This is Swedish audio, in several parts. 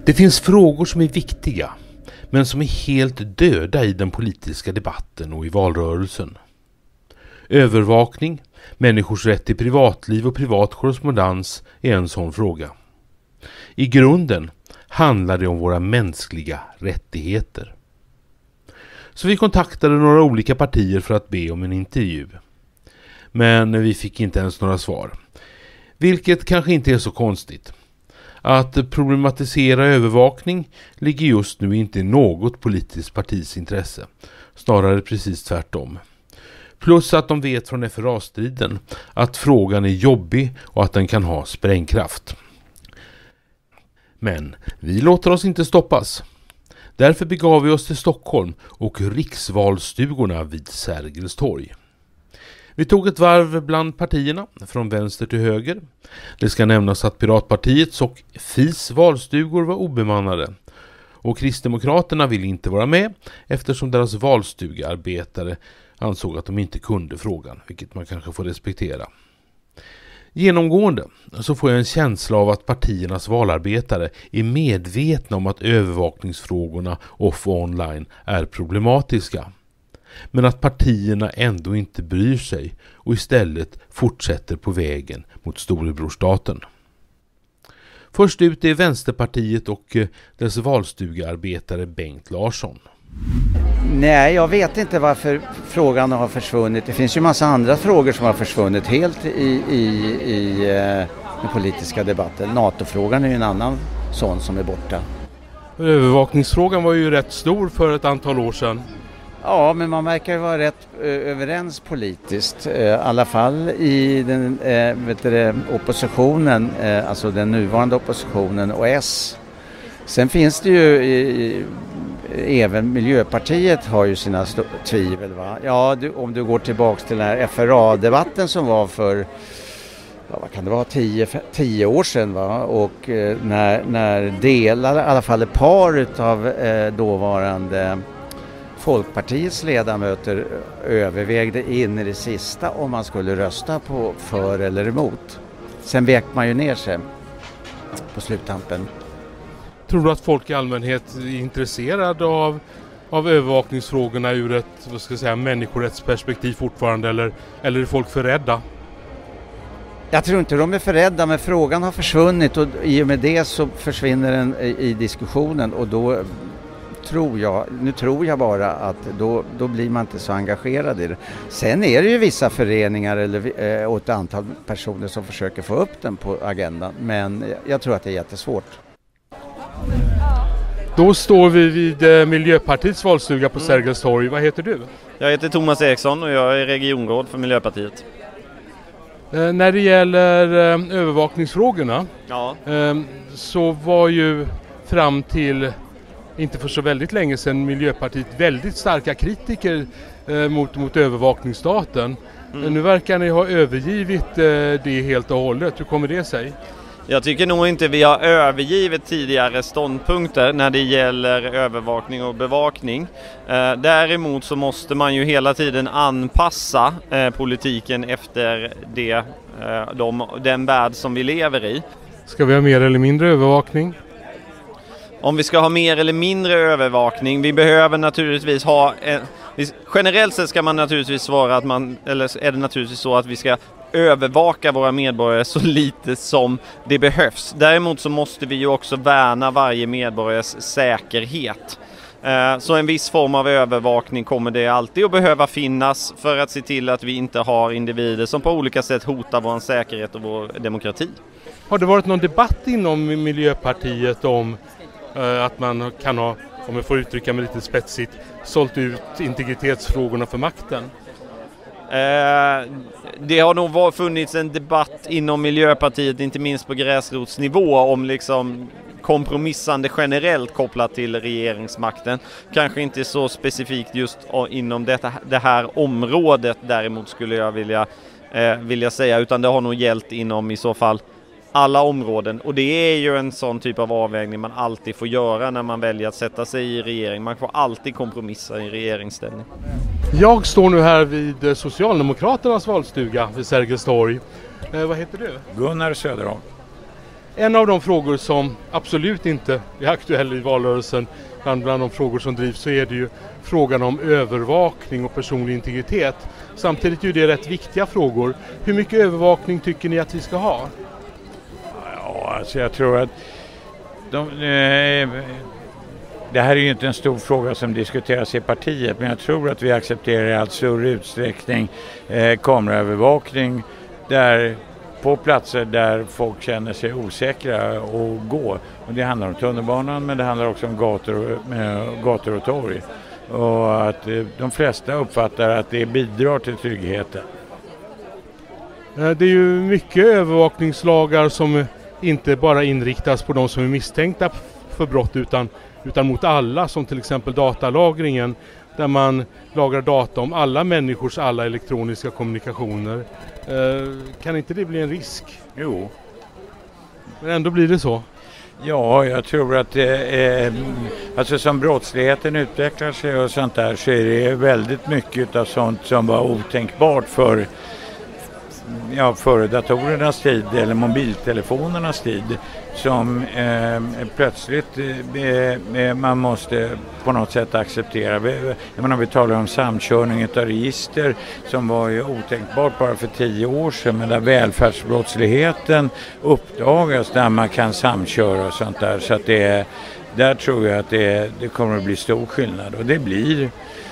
Det finns frågor som är viktiga, men som är helt döda i den politiska debatten och i valrörelsen. Övervakning, människors rätt till privatliv och privat korrespondens är en sån fråga. I grunden handlar det om våra mänskliga rättigheter. Så vi kontaktade några olika partier för att be om en intervju. Men vi fick inte ens några svar. Vilket kanske inte är så konstigt. Att problematisera övervakning ligger just nu inte i något politiskt partis intresse. Snarare precis tvärtom. Plus att de vet från FRA-striden att frågan är jobbig och att den kan ha sprängkraft. Men vi låter oss inte stoppas. Därför begav vi oss till Stockholm och riksvalstugorna vid Sergels torg. Vi tog ett varv bland partierna, från vänster till höger. Det ska nämnas att Piratpartiets och FIs valstugor var obemannade. Och Kristdemokraterna ville inte vara med eftersom deras valstugearbetare ansåg att de inte kunde frågan, vilket man kanske får respektera. Genomgående så får jag en känsla av att partiernas valarbetare är medvetna om att övervakningsfrågorna off och online är problematiska. Men att partierna ändå inte bryr sig och istället fortsätter på vägen mot storebrorstaten. Först ut är Vänsterpartiet och dess valstugearbetare Bengt Larsson. Nej, jag vet inte varför frågan har försvunnit. Det finns ju massa andra frågor som har försvunnit helt i den politiska debatten. NATO-frågan är ju en annan sån som är borta. Övervakningsfrågan var ju rätt stor för ett antal år sedan. Ja, men man verkar ju vara rätt överens politiskt. I alla fall i den oppositionen, alltså den nuvarande oppositionen och S. Sen finns det ju även Miljöpartiet har ju sina tvivel, va? Ja, om du går tillbaks till den här FRA-debatten som var för vad kan det vara, 10 år sedan, va? Och när delar, i alla fall ett par av dåvarande Folkpartiets ledamöter övervägde in i det sista om man skulle rösta på för eller emot. Sen vek man ju ner sig på sluttampen. Tror du att folk i allmänhet är intresserade av övervakningsfrågorna ur ett människorättsperspektiv fortfarande, eller är folk för rädda? Jag tror inte de är för rädda, men frågan har försvunnit och i och med det så försvinner den i diskussionen och då tror jag bara att då blir man inte så engagerad i det. Sen är det ju vissa föreningar och ett antal personer som försöker få upp den på agendan, men jag tror att det är jättesvårt. Då står vi vid Miljöpartiets valstuga på Sergels torg. Vad heter du? Jag heter Thomas Eriksson och jag är regionråd för Miljöpartiet. När det gäller övervakningsfrågorna så var ju fram till inte för så väldigt länge sedan Miljöpartiet väldigt starka kritiker mot övervakningsstaten. Nu verkar ni ha övergivit det helt och hållet. Hur kommer det sig? Jag tycker nog inte vi har övergivit tidigare ståndpunkter när det gäller övervakning och bevakning. Däremot så måste man ju hela tiden anpassa politiken efter den värld som vi lever i. Ska vi ha mer eller mindre övervakning? Om vi ska ha mer eller mindre övervakning, vi behöver naturligtvis ha... generellt sett ska man naturligtvis svara att är det naturligtvis så att vi ska övervaka våra medborgare så lite som det behövs. Däremot så måste vi ju också värna varje medborgares säkerhet. Så en viss form av övervakning kommer det alltid att behöva finnas för att se till att vi inte har individer som på olika sätt hotar vår säkerhet och vår demokrati. Har det varit någon debatt inom Miljöpartiet om att man kan ha, om jag får uttrycka mig lite spetsigt, sålt ut integritetsfrågorna för makten? Det har nog funnits en debatt inom Miljöpartiet, inte minst på gräsrotsnivå, om liksom kompromissande generellt kopplat till regeringsmakten. Kanske inte så specifikt just inom det här området däremot skulle jag vilja säga, utan det har nog gällt inom i så fall alla områden. Och det är ju en sån typ av avvägning man alltid får göra när man väljer att sätta sig i regering. Man får alltid kompromissa i regeringsställning. Jag står nu här vid Socialdemokraternas valstuga vid Sergels torg. Vad heter du? Gunnar Söderholm. En av de frågor som absolut inte är aktuell i valrörelsen, bland de frågor som drivs, så är det ju frågan om övervakning och personlig integritet. Samtidigt är det rätt viktiga frågor. Hur mycket övervakning tycker ni att vi ska ha? Ja, alltså jag tror att det här är ju inte en stor fråga som diskuteras i partiet, men jag tror att vi accepterar i allt större utsträckning kameraövervakning där, på platser där folk känner sig osäkra att gå. Och det handlar om tunnelbanan, men det handlar också om gator och torg. Och att de flesta uppfattar att det bidrar till tryggheten. Det är ju mycket övervakningslagar som inte bara inriktas på de som är misstänkta för brott utan mot alla, som till exempel datalagringen, där man lagrar data om alla människors alla elektroniska kommunikationer. Kan inte det bli en risk? Jo. Men ändå blir det så. Ja, jag tror att alltså som brottsligheten utvecklar sig och sånt där, så är det väldigt mycket av sånt som var otänkbart före datorernas tid eller mobiltelefonernas tid, som plötsligt man måste på något sätt acceptera. Vi talar om samkörning av register som var ju otänkbart bara för 10 år sedan, men där välfärdsbrottsligheten uppdagas där man kan samköra och sånt där. Så att där tror jag att det kommer att bli stor skillnad, och det blir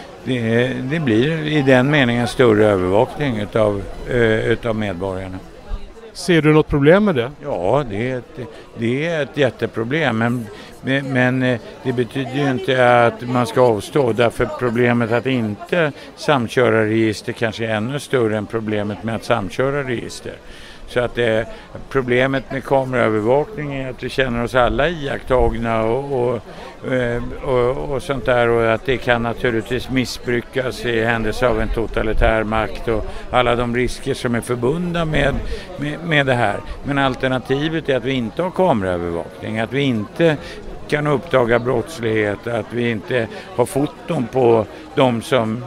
i den meningen större övervakning utav medborgarna. Ser du något problem med det? Ja, det är ett jätteproblem, men det betyder ju inte att man ska avstå, därför problemet att inte samköra register kanske är ännu större än problemet med att samköra register. Så att problemet med kameraövervakning är att vi känner oss alla iakttagna och sånt där, och att det kan naturligtvis missbrukas i händelse av en totalitär makt och alla de risker som är förbundna med det här. Men alternativet är att vi inte har kameraövervakning, att vi inte kan uppdaga brottslighet, att vi inte har foton på de som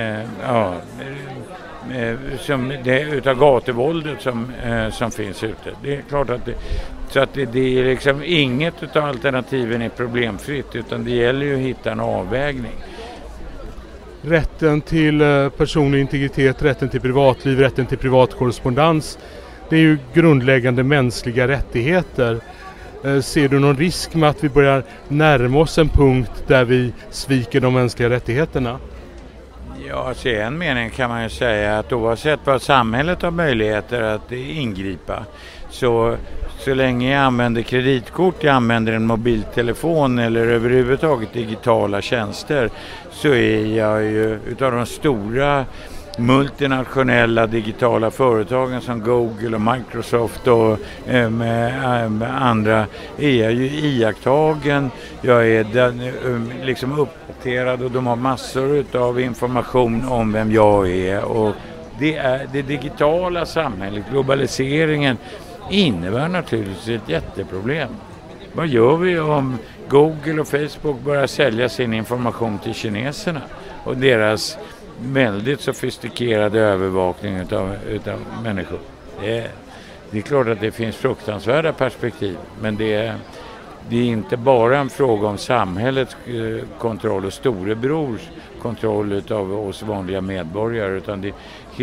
utav gatuvåldet som finns ute. Det är klart att det är liksom inget utav alternativen är problemfritt, utan det gäller ju att hitta en avvägning. Rätten till personlig integritet, rätten till privatliv, rätten till privatkorrespondens, det är ju grundläggande mänskliga rättigheter. Ser du någon risk med att vi börjar närma oss en punkt där vi sviker de mänskliga rättigheterna? Ja, alltså i en mening kan man ju säga att oavsett vad samhället har möjligheter att ingripa, så länge jag använder kreditkort, jag använder en mobiltelefon eller överhuvudtaget digitala tjänster, så är jag ju utav de stora multinationella digitala företagen som Google och Microsoft och andra, är jag ju iakttagen. Jag är liksom uppdaterad, och de har massor av information om vem jag är, och det digitala samhället, globaliseringen, innebär naturligtvis ett jätteproblem. Vad gör vi om Google och Facebook börjar sälja sin information till kineserna och deras väldigt sofistikerade övervakning utav människor? Det är klart att det finns fruktansvärda perspektiv, men det är inte bara en fråga om samhällets kontroll och storebrors kontroll utav oss vanliga medborgare, utan det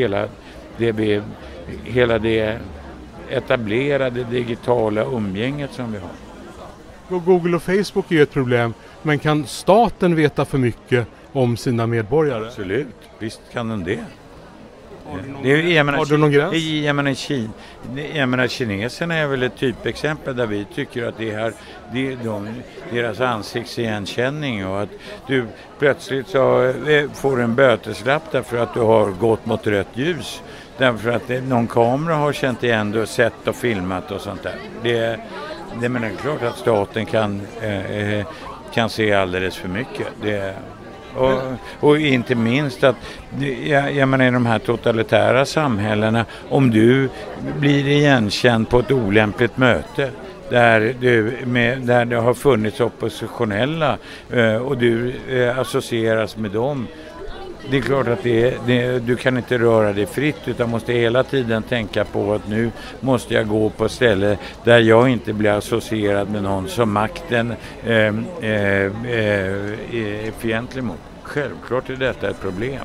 hela det etablerade digitala umgänget som vi har. Google och Facebook är ju ett problem, men kan staten veta för mycket om sina medborgare? Absolut, visst kan den det. Har du någon gräns? Jag menar, kineserna är väl ett typexempel där vi tycker att deras ansiktsigenkänning, och att du plötsligt så får en böteslapp därför att du har gått mot rött ljus, därför att någon kamera har känt igen du, sett och filmat och sånt där. Det är klart att staten kan se alldeles för mycket. Och inte minst att jag menar, i de här totalitära samhällena, om du blir igenkänd på ett olämpligt möte där det har funnits oppositionella och du associeras med dem, Det är klart att du kan inte röra dig fritt utan måste hela tiden tänka på att nu måste jag gå på ett ställe där jag inte blir associerad med någon som makten är fientlig mot. Självklart är detta ett problem.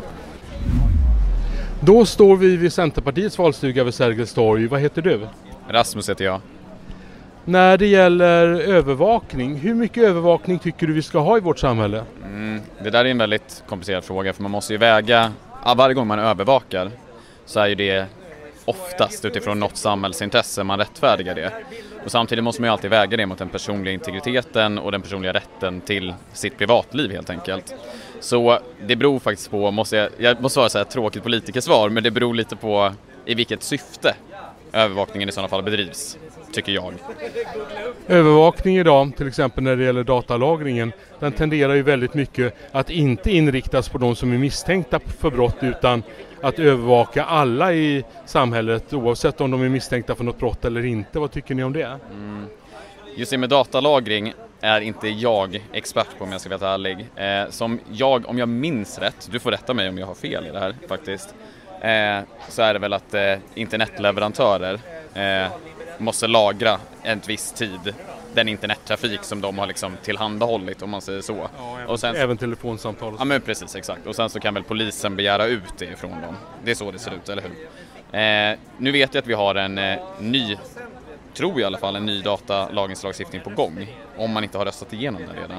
Då står vi vid Centerpartiets valstuga vid Sergels torg. Vad heter du? Rasmus heter jag. När det gäller övervakning, hur mycket övervakning tycker du vi ska ha i vårt samhälle? Det där är en väldigt komplicerad fråga för man måste ju väga, varje gång man övervakar så är ju det oftast utifrån något samhällsintresse man rättfärdigar det. Och samtidigt måste man ju alltid väga det mot den personliga integriteten och den personliga rätten till sitt privatliv helt enkelt. Så det beror faktiskt på, jag måste vara så här tråkigt politikersvar, men det beror lite på i vilket syfte övervakningen i sådana fall bedrivs, tycker jag. Övervakning idag, till exempel när det gäller datalagringen, den tenderar ju väldigt mycket att inte inriktas på de som är misstänkta för brott utan att övervaka alla i samhället oavsett om de är misstänkta för något brott eller inte. Vad tycker ni om det? Just det med datalagring är inte jag expert på om jag ska vara ärlig. Om jag minns rätt, du får rätta mig om jag har fel i det här faktiskt, så är det väl att internetleverantörer måste lagra en viss tid den internettrafik som de har liksom tillhandahållit, om man säger så. Ja, och sen, även telefonsamtal. Ja men precis, exakt. Och sen så kan väl polisen begära ut det ifrån dem. Det är så det ser ut, eller hur? Nu vet jag att vi har en ny, tror jag i alla fall, en ny datalagringslagstiftning på gång. Om man inte har röstat igenom den redan.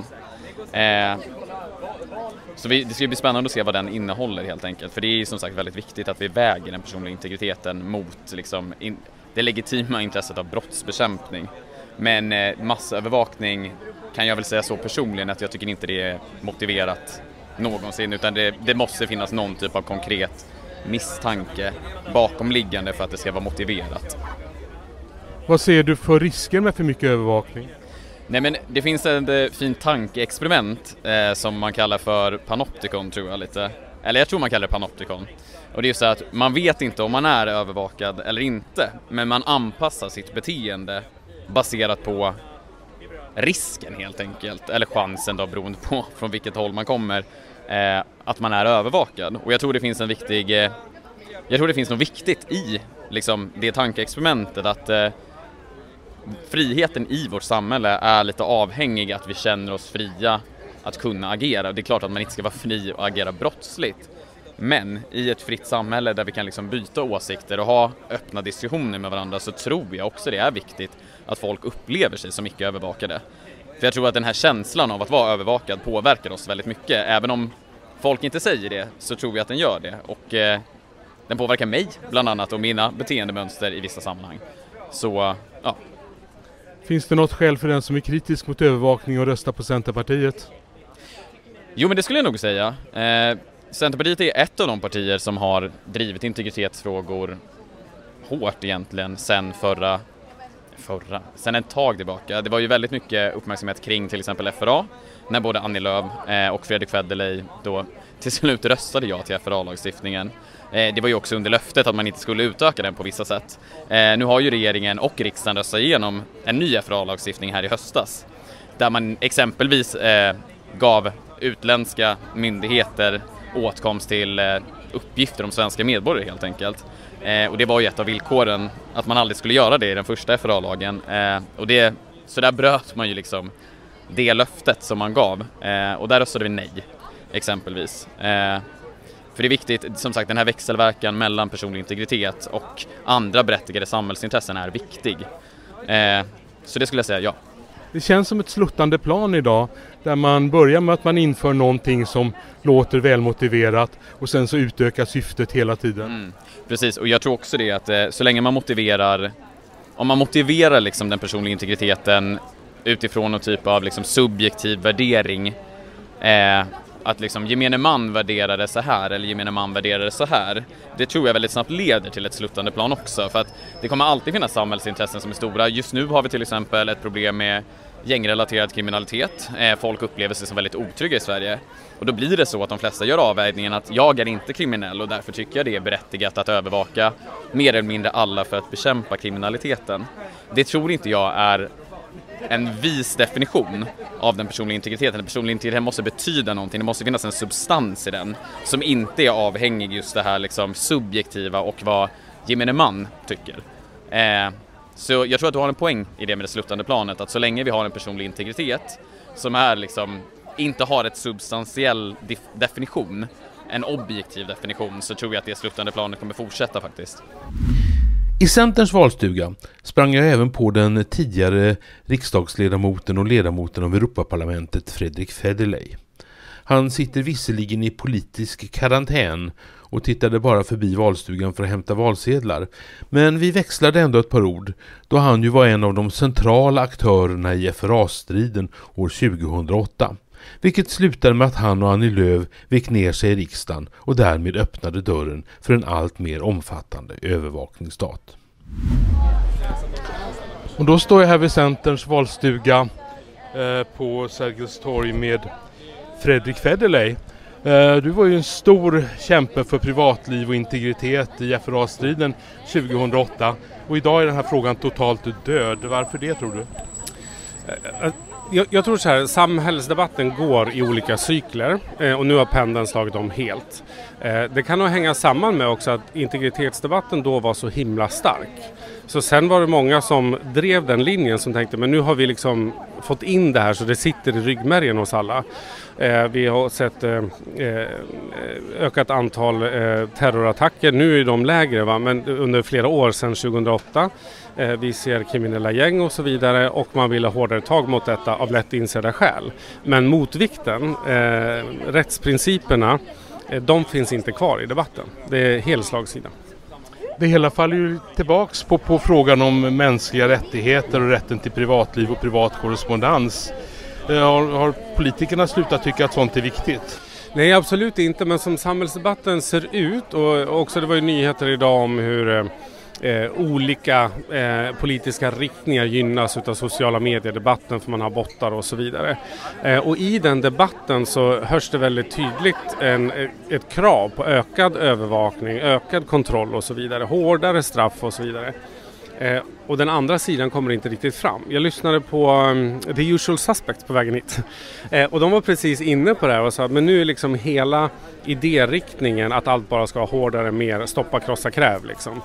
Så det ska bli spännande att se vad den innehåller helt enkelt. För det är som sagt väldigt viktigt att vi väger den personliga integriteten mot liksom, det legitima intresset av brottsbekämpning. Men massövervakning kan jag väl säga så personligen att jag tycker inte det är motiverat någonsin. Utan det måste finnas någon typ av konkret misstanke bakomliggande för att det ska vara motiverat. Vad ser du för risker med för mycket övervakning? Nej, men det finns ett fint tankeexperiment som man kallar för panoptikon, tror jag lite. Eller jag tror man kallar det panoptikon. Och det är ju så att man vet inte om man är övervakad eller inte, men man anpassar sitt beteende baserat på risken helt enkelt, eller chansen då beroende på från vilket håll man kommer, att man är övervakad. Och jag tror det finns något viktigt i liksom det tankeexperimentet, att friheten i vårt samhälle är lite avhängig att vi känner oss fria att kunna agera. Det är klart att man inte ska vara fri och agera brottsligt. Men i ett fritt samhälle där vi kan liksom byta åsikter och ha öppna diskussioner med varandra, så tror jag också det är viktigt att folk upplever sig som icke övervakade. För jag tror att den här känslan av att vara övervakad påverkar oss väldigt mycket. Även om folk inte säger det, så tror jag att den gör det. Och den påverkar mig bland annat och mina beteendemönster i vissa sammanhang. Så ja. Finns det något skäl för den som är kritisk mot övervakning och rösta på Centerpartiet? Jo, men det skulle jag nog säga. Centerpartiet är ett av de partier som har drivit integritetsfrågor hårt egentligen sen sen ett tag tillbaka. Det var ju väldigt mycket uppmärksamhet kring till exempel FRA, när både Annie Lööf och Fredrik Federley då till slut röstade ja till FRA-lagstiftningen. Det var ju också under löftet att man inte skulle utöka den på vissa sätt. Nu har ju regeringen och riksdagen röstat igenom en ny FRA-lagstiftning här i höstas, där man exempelvis gav utländska myndigheter åtkomst till uppgifter om svenska medborgare helt enkelt. Och det var ju ett av villkoren, att man aldrig skulle göra det i den första FRA-lagen. Så där bröt man ju liksom det löftet som man gav. Och där röstade vi nej, exempelvis. För det är viktigt, som sagt, den här växelverkan mellan personlig integritet och andra berättigade samhällsintressen är viktig. Så det skulle jag säga ja. Det känns som ett sluttande plan idag, där man börjar med att man inför någonting som låter välmotiverat och sen så utökar syftet hela tiden. Precis, och jag tror också det att så länge man motiverar liksom den personliga integriteten utifrån någon typ av liksom subjektiv värdering, att liksom gemene man värderar det så här eller gemene man värderar det så här, det tror jag väldigt snabbt leder till ett sluttande plan också, för att det kommer alltid finnas samhällsintressen som är stora. Just nu har vi till exempel ett problem med gängrelaterad kriminalitet. Folk upplever sig som väldigt otrygga i Sverige, och då blir det så att de flesta gör avvägningen att jag är inte kriminell och därför tycker jag det är berättigat att övervaka mer eller mindre alla för att bekämpa kriminaliteten. Det tror inte jag är en vis definition av den personliga integriteten. Den personliga integriteten måste betyda någonting, det måste finnas en substans i den som inte är avhängig just det här liksom subjektiva och vad gemene man tycker. Så jag tror att du har en poäng i det med det slutande planet, att så länge vi har en personlig integritet som är liksom, inte har ett substantiell definition, en objektiv definition, så tror jag att det slutande planet kommer fortsätta faktiskt. I Centerns valstuga sprang jag även på den tidigare riksdagsledamoten och ledamoten av Europaparlamentet Fredrik Federley. Han sitter visserligen i politisk karantän och tittade bara förbi valstugan för att hämta valsedlar. Men vi växlade ändå ett par ord då han ju var en av de centrala aktörerna i FRA-striden år 2008. Vilket slutade med att han och Annie Lööf vek ner sig i riksdagen och därmed öppnade dörren för en allt mer omfattande övervakningsstat. Och då står jag här vid Centerns valstuga på Sergels torg med Fredrik Federley. Du var ju en stor kämpe för privatliv och integritet i FRA-striden 2008 och idag är den här frågan totalt död. Varför det, tror du? Jag tror så här, samhällsdebatten går i olika cykler och nu har pendeln slagit om helt. Det kan nog hänga samman med också att integritetsdebatten då var så himla stark. Så sen var det många som drev den linjen som tänkte, men nu har vi liksom fått in det här så det sitter i ryggmärgen hos alla. Vi har sett ökat antal terrorattacker, nu är de lägre men under flera år sedan 2008. Vi ser kriminella gäng och så vidare och man vill ha hårdare tag mot detta av lätt insedda skäl. Men motvikten, rättsprinciperna, de finns inte kvar i debatten. Det är helslagssida. Det hela faller ju tillbaks på frågan om mänskliga rättigheter och rätten till privatliv och privat korrespondens. Har politikerna slutat tycka att sånt är viktigt? Nej, absolut inte. Men som samhällsdebatten ser ut, och också det var ju nyheter idag om hur olika politiska riktningar gynnas utav sociala mediedebatten för man har bottar och så vidare. Och i den debatten så hörs det väldigt tydligt ett krav på ökad övervakning, ökad kontroll och så vidare, hårdare straff och så vidare. Och den andra sidan kommer inte riktigt fram. Jag lyssnade på The Usual Suspects på vägen hit. Och de var precis inne på det här och sa att men nu är liksom hela idériktningen att allt bara ska vara hårdare, mer stoppa, krossa, kräv liksom.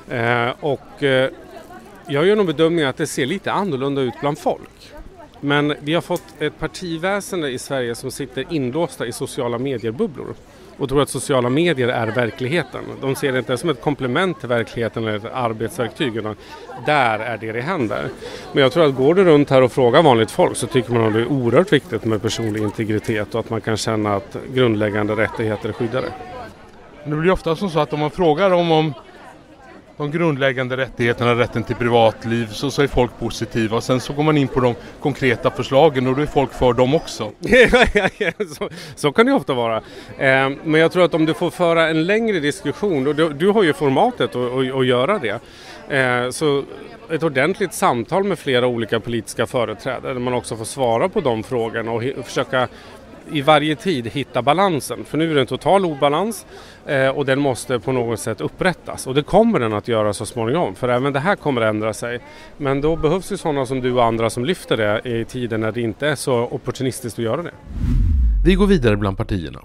Jag gör nog bedömningen att det ser lite annorlunda ut bland folk. Men vi har fått ett partiväsende i Sverige som sitter inlåsta i sociala medier-bubblor och tror att sociala medier är verkligheten. De ser det inte som ett komplement till verkligheten eller ett arbetsverktyg, utan där är det händer. Men jag tror att går du runt här och frågar vanligt folk så tycker man att det är oerhört viktigt med personlig integritet och att man kan känna att grundläggande rättigheter är skyddade. Det blir ofta så att om man frågar om de grundläggande rättigheterna, rätten till privatliv, så är folk positiva. Och sen så går man in på de konkreta förslagen och då är folk för dem också. Så kan det ofta vara. Men jag tror att om du får föra en längre diskussion, och du har ju formatet att göra det. Så ett ordentligt samtal med flera olika politiska företrädare där man också får svara på de frågorna och försöka i varje tid hitta balansen. För nu är det en total obalans och den måste på något sätt upprättas. Och det kommer den att göra så småningom, för även det här kommer att ändra sig. Men då behövs ju sådana som du och andra som lyfter det i tiden när det inte är så opportunistiskt att göra det. Vi går vidare bland partierna.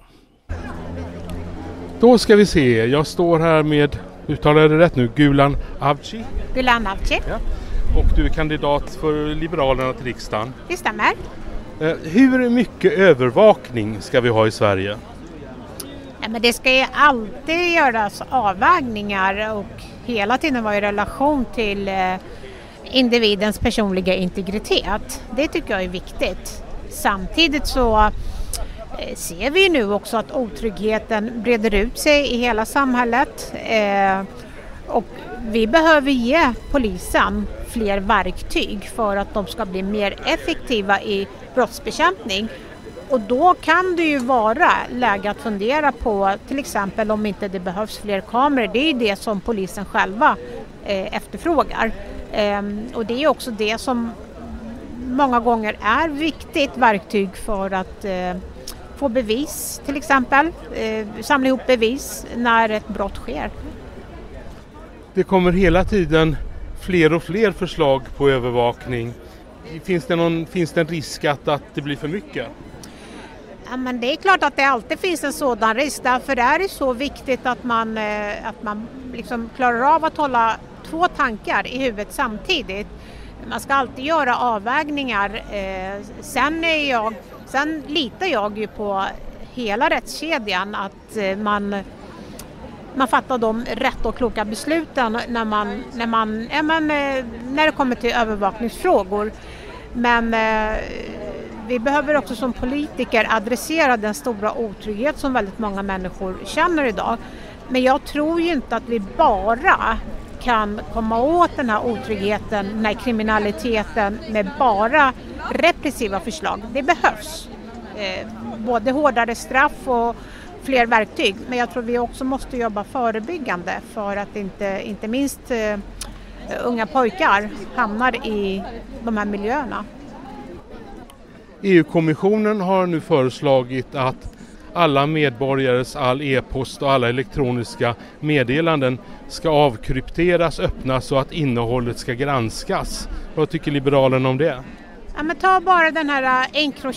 Då ska vi se, jag står här med, uttalar jag det rätt nu, Gulan Avci. Gulan Avci. Ja. Och du är kandidat för Liberalerna till riksdagen. Det stämmer. Hur mycket övervakning ska vi ha i Sverige? Ja, men det ska ju alltid göras avvägningar och hela tiden vara i relation till individens personliga integritet. Det tycker jag är viktigt. Samtidigt så ser vi nu också att otryggheten breder ut sig i hela samhället. Och vi behöver ge polisen fler verktyg för att de ska bli mer effektiva i brottsbekämpning. Och då kan det ju vara läge att fundera på till exempel om inte det behövs fler kameror. Det är ju det som polisen själva efterfrågar. Och det är också det som många gånger är viktigt verktyg för att få bevis till exempel. Samla ihop bevis när ett brott sker. Det kommer hela tiden fler och fler förslag på övervakning. Finns det en risk att det blir för mycket? Ja, men det är klart att det alltid finns en sådan risk. Därför är det så viktigt att man liksom klarar av att hålla 2 tankar i huvudet samtidigt. Man ska alltid göra avvägningar. Sen litar jag ju på hela rättskedjan att man fattar de rätt och kloka besluten när det kommer till övervakningsfrågor. Men vi behöver också som politiker adressera den stora otrygghet som väldigt många människor känner idag. Men jag tror ju inte att vi bara kan komma åt den här otryggheten, den här kriminaliteten med bara repressiva förslag. Det behövs både hårdare straff och fler verktyg. Men jag tror vi också måste jobba förebyggande för att inte minst unga pojkar hamnar i de här miljöerna. EU-kommissionen har nu föreslagit att alla medborgares all e-post och alla elektroniska meddelanden ska avkrypteras, öppnas så att innehållet ska granskas. Vad tycker Liberalerna om det? Ja, men ta bara den här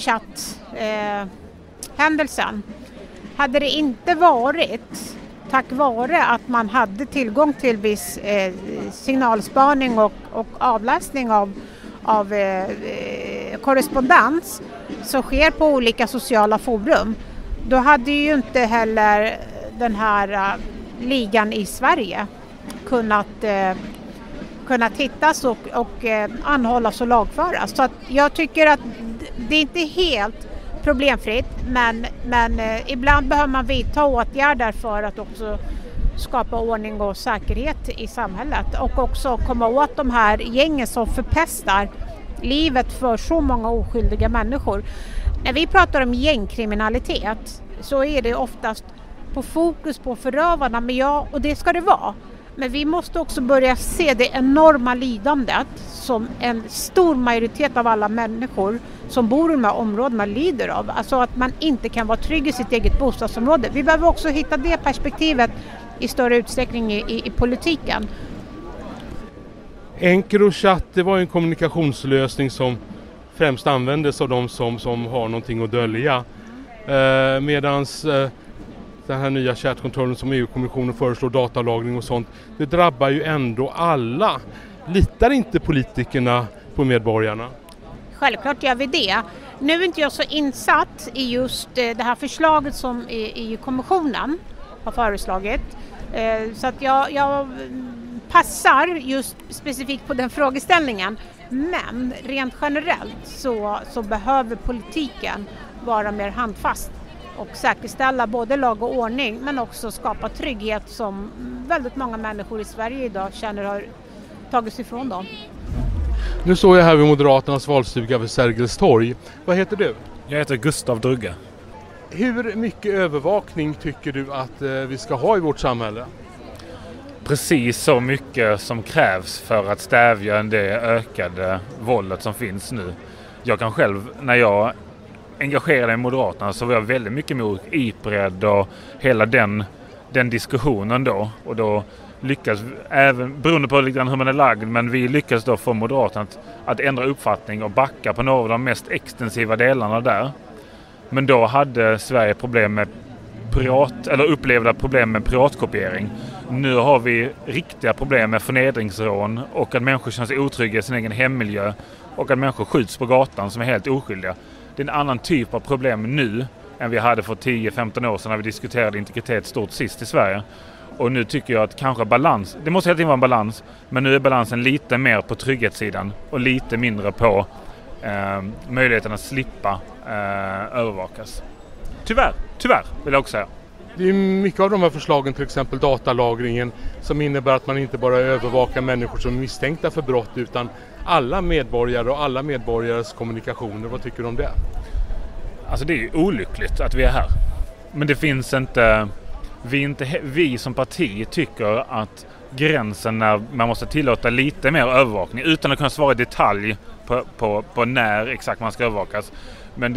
Encrochat-händelsen. Hade det inte varit tack vare att man hade tillgång till viss signalspaning och avläsning av korrespondens som sker på olika sociala forum, då hade ju inte heller den här ligan i Sverige kunnat hittas och anhållas och lagföras. Så att jag tycker att det är inte helt problemfritt, men ibland behöver man vidta åtgärder för att också skapa ordning och säkerhet i samhället och också komma åt de här gängen som förpestar livet för så många oskyldiga människor. När vi pratar om gängkriminalitet så är det oftast på fokus på förövarna, och det ska det vara. Men vi måste också börja se det enorma lidandet som en stor majoritet av alla människor som bor i de här områdena lider av. Alltså att man inte kan vara trygg i sitt eget bostadsområde. Vi behöver också hitta det perspektivet i större utsträckning i politiken. Encrochat, det var en kommunikationslösning som främst användes av de som har någonting att dölja. Medans den här nya chattkontrollen som EU-kommissionen föreslår, datalagring och sånt, det drabbar ju ändå alla. Litar inte politikerna på medborgarna? Självklart gör vi det. Nu är inte jag så insatt i just det här förslaget som EU-kommissionen har föreslagit. Så att jag passar just specifikt på den frågeställningen. Men rent generellt så behöver politiken vara mer handfast och säkerställa både lag och ordning, men också skapa trygghet som väldigt många människor i Sverige idag känner har tagits ifrån dem. Nu står jag här vid Moderaternas valstuga vid Sergels torg. Vad heter du? Jag heter Gustav Drugge. Hur mycket övervakning tycker du att vi ska ha i vårt samhälle? Precis så mycket som krävs för att stävja det ökade våldet som finns nu. Jag kan själv, när jag engagerade i Moderaterna, så var jag väldigt mycket emot Ipred och hela den diskussionen då. Och då lyckas, även beroende på lite hur man är lagd, men vi lyckas då få Moderaterna att ändra uppfattning och backa på några av de mest extensiva delarna där. Men då hade Sverige problem med upplevda problem med piratkopiering. Nu har vi riktiga problem med förnedringsrån och att människor känner sig otrygga i sin egen hemmiljö och att människor skjuts på gatan som är helt oskyldiga. Det är en annan typ av problem nu än vi hade för 10-15 år sedan när vi diskuterade integritet stort sist i Sverige. Och nu tycker jag att kanske balans, det måste hela tiden vara en balans, men nu är balansen lite mer på trygghetssidan och lite mindre på möjligheten att slippa övervakas. Tyvärr vill jag också säga. Det är mycket av de här förslagen, till exempel datalagringen, som innebär att man inte bara övervakar människor som är misstänkta för brott utan alla medborgare och alla medborgares kommunikationer. Vad tycker du om det? Alltså det är ju olyckligt att vi är här. Men det finns inte... Vi som parti tycker att gränsen när man måste tillåta lite mer övervakning utan att kunna svara i detalj på när exakt man ska övervakas. Men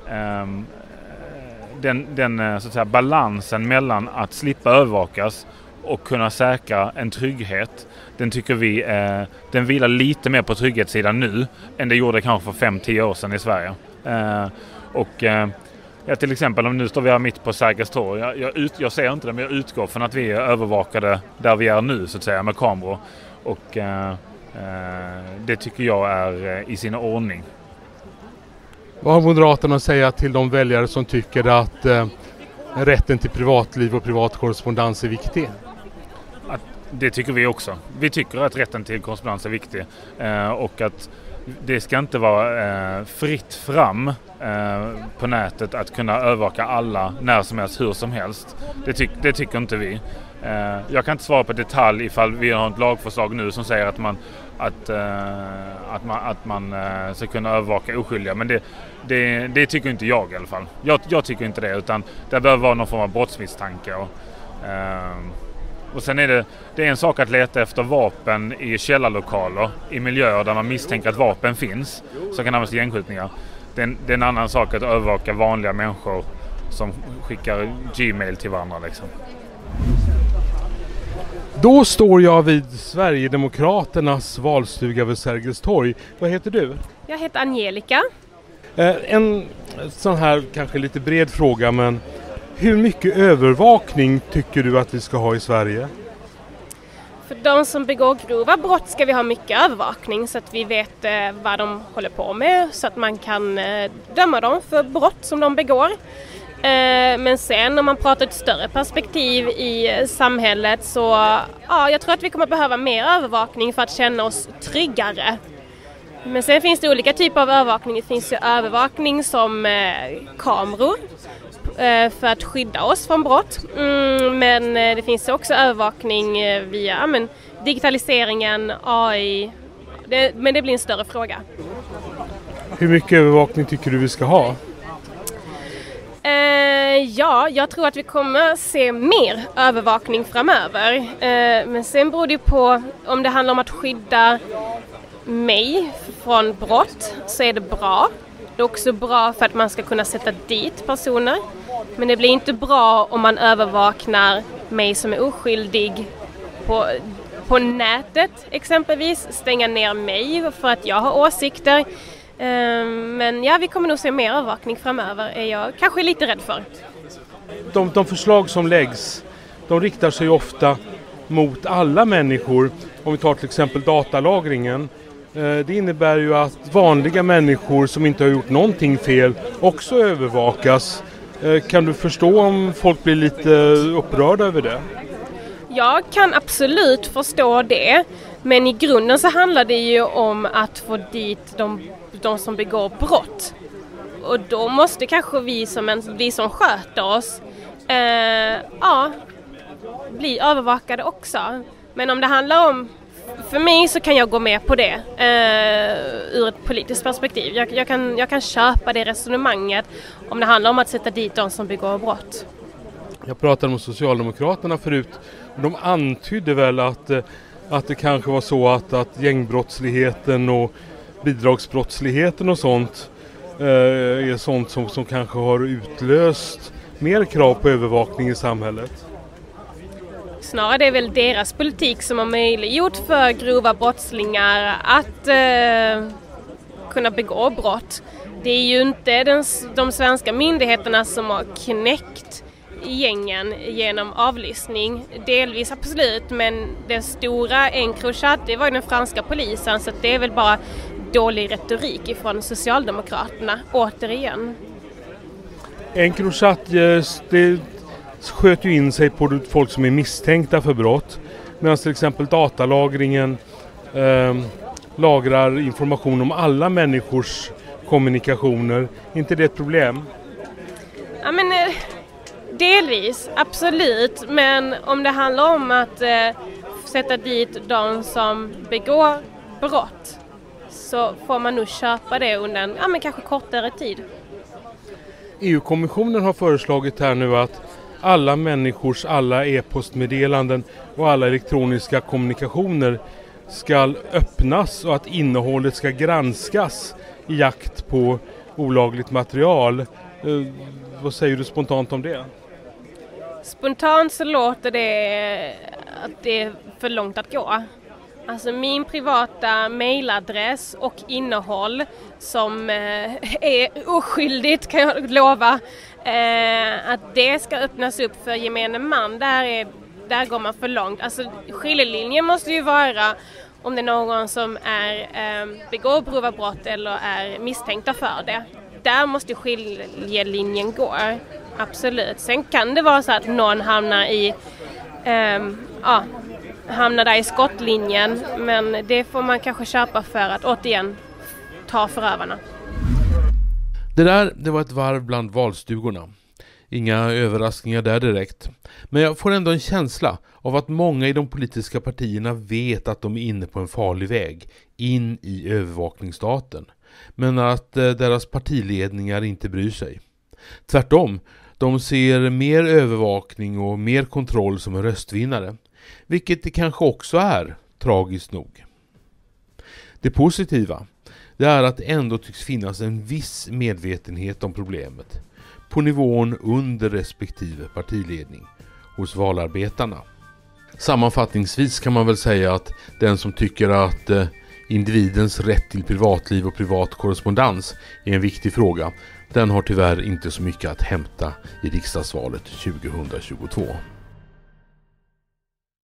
den så att säga, balansen mellan att slippa övervakas och kunna säkra en trygghet. Den tycker vi den vilar lite mer på trygghetssidan nu än det gjorde kanske för 5-10 år sedan i Sverige. Till exempel om nu står vi här mitt på Sergels torg. Jag ser inte det, men jag utgår från att vi är övervakade där vi är nu så att säga med kameror. Och det tycker jag är i sin ordning. Vad har Moderaterna att säga till de väljare som tycker att rätten till privatliv och privat korrespondens är viktig? Det tycker vi också. Vi tycker att rätten till korrespondens är viktig och att det ska inte vara fritt fram på nätet att kunna övervaka alla när som helst, hur som helst. Det tycker inte vi. Jag kan inte svara på detalj ifall vi har ett lagförslag nu som säger att man ska kunna övervaka oskyldiga, men det tycker inte jag i alla fall. Jag tycker inte det, utan det behöver vara någon form av brottsmisstanke. Och sen är det är en sak att leta efter vapen i källarlokaler, i miljöer där man misstänker att vapen finns, som kan användas i gängskjutningar. Det är en annan sak att övervaka vanliga människor som skickar Gmail till varandra liksom. Då står jag vid Sverigedemokraternas valstuga vid Sergels torg. Vad heter du? Jag heter Angelica. En sån här kanske lite bred fråga, men hur mycket övervakning tycker du att vi ska ha i Sverige? För de som begår grova brott ska vi ha mycket övervakning så att vi vet vad de håller på med, så att man kan döma dem för brott som de begår. Men sen om man pratar ett större perspektiv i samhället så jag tror att vi kommer behöva mer övervakning för att känna oss tryggare. Men sen finns det olika typer av övervakning. Det finns ju övervakning som kameror för att skydda oss från brott. Men det finns också övervakning via digitaliseringen, AI. Men det blir en större fråga. Hur mycket övervakning tycker du vi ska ha? Jag tror att vi kommer se mer övervakning framöver. Men sen beror det på om det handlar om att skydda mig från brott, så är det bra. Det är också bra för att man ska kunna sätta dit personer. Men det blir inte bra om man övervakar mig som är oskyldig på nätet exempelvis. Stänga ner mig för att jag har åsikter. Men vi kommer nog se mer övervakning framöver, är jag kanske lite rädd för. De förslag som läggs, de riktar sig ofta mot alla människor. Om vi tar till exempel datalagringen. Det innebär ju att vanliga människor som inte har gjort någonting fel också övervakas. Kan du förstå om folk blir lite upprörda över det? Jag kan absolut förstå det. Men i grunden så handlar det ju om att få dit de som begår brott. Och då måste kanske vi som sköter oss bli övervakade också. Men om det handlar om, för mig så kan jag gå med på det ur ett politiskt perspektiv. Jag kan köpa det resonemanget om det handlar om att sätta dit de som begår brott. Jag pratade med Socialdemokraterna förut. De antydde väl att det kanske var så att gängbrottsligheten och bidragsbrottsligheten och sånt är sånt som kanske har utlöst mer krav på övervakning i samhället. Snarare det är väl deras politik som har möjliggjort för grova brottslingar att kunna begå brott. Det är ju inte de svenska myndigheterna som har knäckt gängen genom avlyssning. Delvis absolut, men den stora Encrochat, det var ju den franska polisen, så det är väl bara dålig retorik ifrån Socialdemokraterna, återigen. Encrochat, det sköt ju in sig på folk som är misstänkta för brott. Medan till exempel datalagringen lagrar information om alla människors kommunikationer. Inte det ett problem? Ja, men delvis, absolut. Men om det handlar om att sätta dit de som begår brott, så får man nog köpa det under en kanske kortare tid. EU-kommissionen har föreslagit här nu att alla människors alla e-postmeddelanden och alla elektroniska kommunikationer ska öppnas och att innehållet ska granskas i jakt på olagligt material. Vad säger du spontant om det? Spontant så låter det att det är för långt att gå. Alltså min privata mailadress och innehåll som är oskyldigt, kan jag lova, att det ska öppnas upp för gemene man, där går man för långt. Alltså skiljelinjen måste ju vara om det är någon som begår grova brott eller är misstänkta för det. Där måste skiljelinjen gå, absolut. Sen kan det vara så att någon hamnar där i skottlinjen, men det får man kanske köpa för att återigen ta förövarna. Det var ett varv bland valstugorna. Inga överraskningar där direkt. Men jag får ändå en känsla av att många i de politiska partierna vet att de är inne på en farlig väg in i övervakningsstaten. Men att deras partiledningar inte bryr sig. Tvärtom, de ser mer övervakning och mer kontroll som en röstvinnare. Vilket det kanske också är, tragiskt nog. Det positiva, det är att det ändå tycks finnas en viss medvetenhet om problemet. På nivån under respektive partiledning hos valarbetarna. Sammanfattningsvis kan man väl säga att den som tycker att individens rätt till privatliv och privat korrespondens är en viktig fråga, den har tyvärr inte så mycket att hämta i riksdagsvalet 2022.